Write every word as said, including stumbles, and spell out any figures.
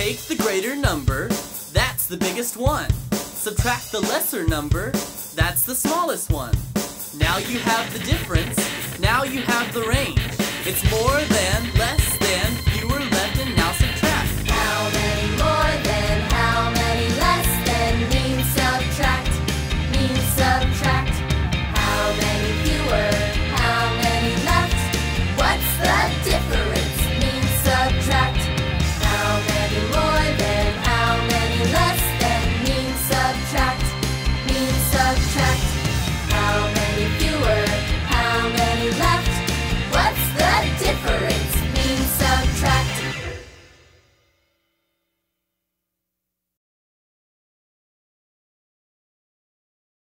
Take the greater number, that's the biggest one. Subtract the lesser number, that's the smallest one. Now you have the difference, now you have the range. It's more than, less